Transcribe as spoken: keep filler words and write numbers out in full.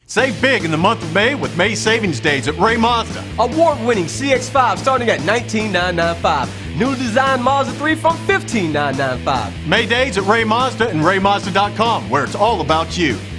Save big in the month of May with May Savings Days at Ray Mazda. Award-winning C X five starting at nineteen thousand nine hundred ninety-five dollars. Newly designed Mazda three from fifteen thousand nine hundred ninety-five dollars. May Days at Ray Mazda and Ray Mazda dot com, where it's all about you.